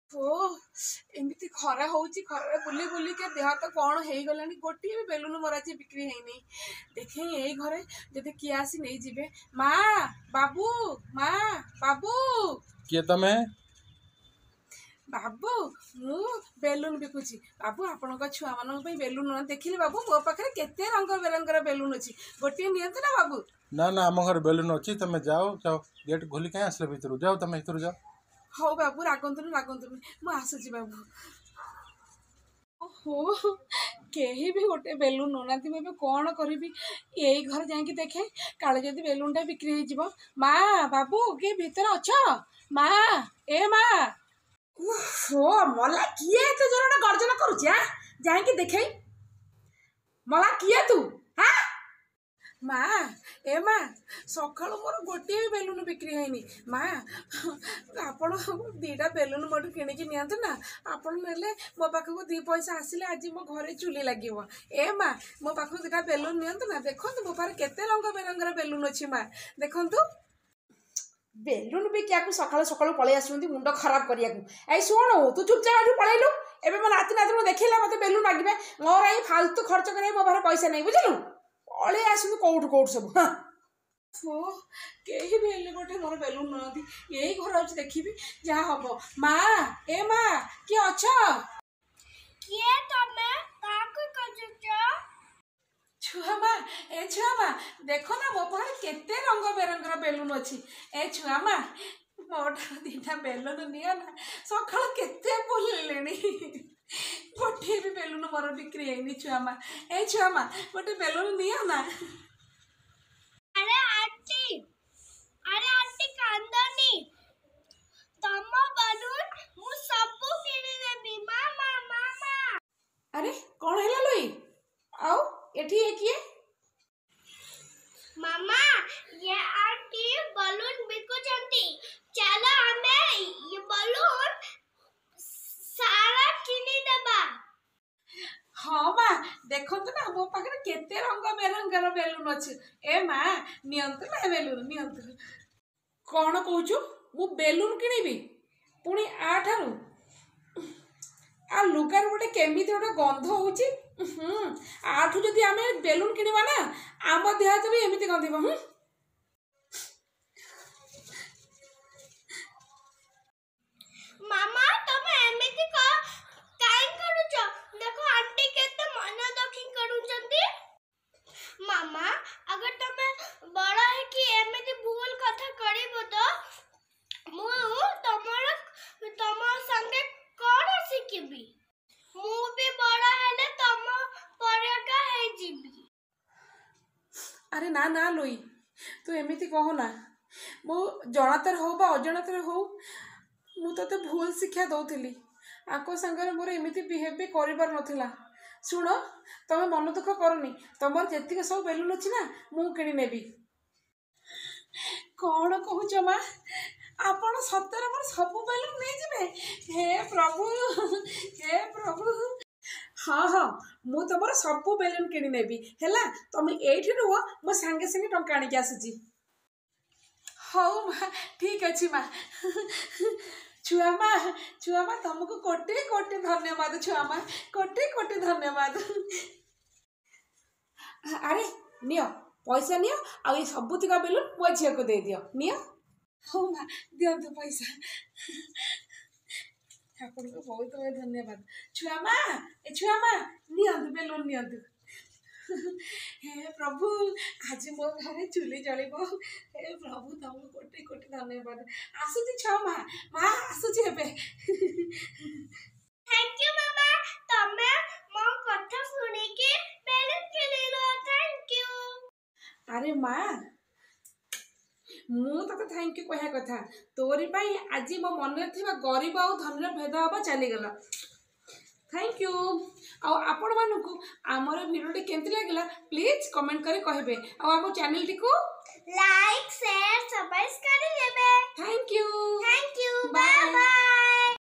ओ एमती खरा होची खरा बुली बुली के देह तो कौन हो गलानी गोटे भी बेलून मोर आज बिक्री है देखे यही घरे जब किए आसी नहीं जीवे माँ बाबू किए तमे बाबू मु बेलून बिकुची बाबू आपण छुआ मान बेलून देखिले बाबू मो पाखे केते रंग बेरंगर बेलून अच्छी गोटे नियंतु ना बाबू ना आम घर बेलून अच्छी तुम जाओ जाओ गेट खोली कहीं आसले भर जाओ तुम भर जाओ हाँ बाबू रागंतुनि मुझे बाबू ओहो कहीं भी गोटे बेलून नौना मुझे कौन करी यही घर जाकि देखे काले जदि बेलून टा बिक्री हो माँ बाबू किए भीतर अछ माँ ए माँ मला किए एत जोर गर्जन करुची जाकि देखे मला किए तू हाँ माँ ए माँ सका मोर गोटे भी बेलून बिक्री है माँ आपण दीटा बेलून मोटू किणिकी नियंतु ना आपण ने मो पाखक 2 पैसा आसिले आज मो घरे चुली लगे ए माँ मो पाखक 2टा बेलून नियंतु ना देखो मो पाखे केते रंग बेरंगर बेलून अच्छी माँ देखु बेलून भी क्या सकाल सकाल पलि आस मुंड खराब करने शुणु तू चुपचाप पलैलु एवं मो नाती नाती देखला मत बेलून मागे मोर ये फालतू खर्च कर मो पाखे पैसा नहीं बुझलु पलि आस कौटू कौटू सब कहीं भी हेल्ले गोटे मोर बेलून ना यही घर अच्छे देखी जहाँ हम माँ ए माँ किए अछ छुआ माँ ए छुआ माँ देख ना मो पाखे केते रंग बेरंगर बेलून अच्छी ए छुआ माँ मोर 2टा बेलून नियो ना सका केते बुलिले गोटे भी बेलून मोर बिक्री है छुआ माँ ए छुआ माँ गोटे बेलून नियो ना अरे आंटी कांदनी तम बलून मु सब किनि देबी मामा मामा अरे कौन है लुई आओ एठी है किए मामा ये आंटी बलून बिकु चंती चलो हमें ये बलून सारा किनि देबा हाँ माँ देखो ना मो पाखे केते रंग बेरंगर बेलून अच्छे ए माँ नियंतु ना बेलून नियंतु कौन कहूचु मु बेलून किनिबी पुणी आठारू आ लुगार गोटे केमी गोटे गंध होची आठू जदि आम बेलून किणवा ना आम देह हाथ भी एमती गंधब मामा तमे एमिति काई करूछ देखो आंटी केते मन दुखी करूचंती मामा अगर तमे बड़ा है कि एमिति भूल कथा करिबो तो मु तम संगे कोन सिखिबी मु भी बड़ा हेले तम परका है जीबी अरे ना ना लुई तू एमती कहना मो जनातर हो बा अजनातर हो मु तो भूल शिक्षा दौली आको सांगे मोर एमती बिहेव भी कर नाला शुण तुम मन दुख करनी तुम जी सब बेलून अच्छी ना मु कि नेबी कौन कहूच माँ आपण सतर मोर सब बेलून नहीं जिबे हे प्रभु हाँ हाँ मु तुम सब बेलून कि नेबी है तुम ये रुह मो सांगे सांगे टंका आणिक आसुची हौ माँ ठीक अच्छे माँ छुआ माँ तुमको कोटे कोटे धन्यवाद छुआ माँ कोटे धन्यवाद अरे नियो पैसा नियो आ ये सबुतिक बेलून मो झील को दे दियो नियो हाँ माँ दिंतु पैसा आपन को बहुत बहुत धन्यवाद छुआ माँ नियंतु बेलून नियंतु हे प्रभु आज मो घर चुली जलिब हे प्रभु तुमको कोटे कोटे धन्यवाद आसुची छुआ माँ आसुची हेबे थैंक यू मामा तमे मो कथा सुनी के बेलून किनिलो थैंक यू अरे माँ मु तो थैंक यू कह कथा तोरी पाई आज मो मन गरीब और धनी भेदभाव चलीगला थैंक यू आपण मानू आमर वीडियो केमती लगे प्लीज कमेंट करी कहबे आम चैनल टी को लाइक शेयर सब्सक्राइब कर देबे थैंक यू बाय बाय।